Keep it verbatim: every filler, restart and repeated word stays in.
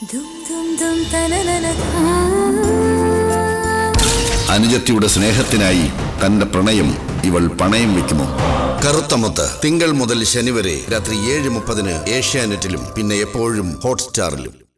അനുജത്തിയുടെ സ്നേഹത്തിനായി തന്റെ പ്രണയം ഇവൾ പണയം വെക്കുമോ? കറുത്തമുത്ത് തിങ്കൾ മുതൽ ശനി വരെ രാത്രി ഏഴ് മുപ്പതിന് ഏഷ്യാനെറ്റിലും പിന്നെ എപ്പോഴും ഹോട്ട്സ്റ്റാറിലും.